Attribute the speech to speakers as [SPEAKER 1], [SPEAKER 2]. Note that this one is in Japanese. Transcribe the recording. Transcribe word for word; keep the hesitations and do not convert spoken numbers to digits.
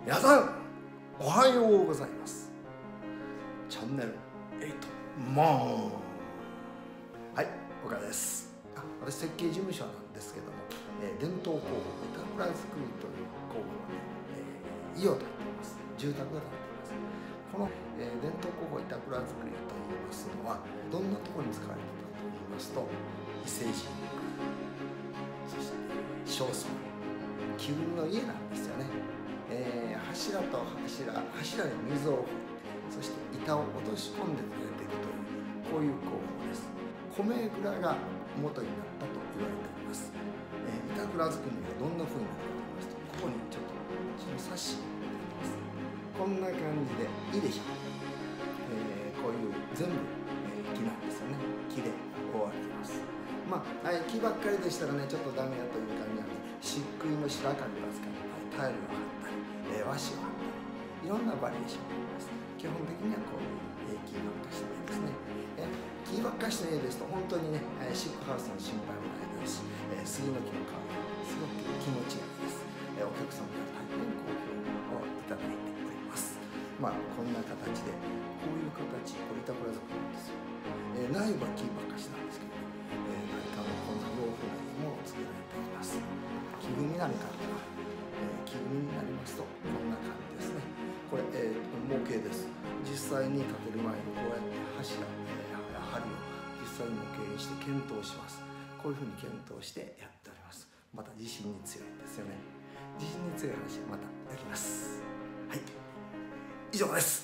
[SPEAKER 1] 皆さんおはようございます。チャンネルエイトモン、はい、岡田です。あ、私設計事務所なんですけども、えー、伝統工法板倉作りという工法のね、えー、家を建てています。住宅が建てています。この、えー、伝統工法板倉作りといいますのはどんなところに使われていたと言いますと、伊勢神宮、そして正倉、木組みの家なんですよね。えー、柱と柱、柱に水を振って、そして板を落とし込んで出ていくという、こういう工法です。米蔵が元になったと言われております。えー、板倉作りがどんな風になるかと言いますと、ここにちょっとそのサッシが出てきます。こんな感じでいいでしょう。えー、こういう全部、えー、木なんですよね。木で覆われています。まあ、はい、木ばっかりでしたらね、ちょっとダメだという感じなんです。漆喰の白樺を使ったり、タイルを貼ったり、えー、和紙を貼ったり、いろんなバリエーションがあります。基本的にはこういう木ばっかした家ですね。え木ばっかした家ですと本当にね、シックハウスの心配もないですし、えー、杉の木の香りがすごく気持ちがいいです。えー、お客様には大変好評をいただいております。まあこんな形で、こういう形、これ板倉作りなんですよ。えー、内部は木ばっかしなんですけど、えー、外観もこんな洋風な家も作られています。木組みなんかは、えー、木組みになりますとこんな感じですね。これ、えー、模型です。実際に建てる前にこうやって柱、えー、梁を実際に模型にして検討します。こういうふうに検討してやっております。また地震に強いんですよね。地震に強い話はまたやります。はい、以上です。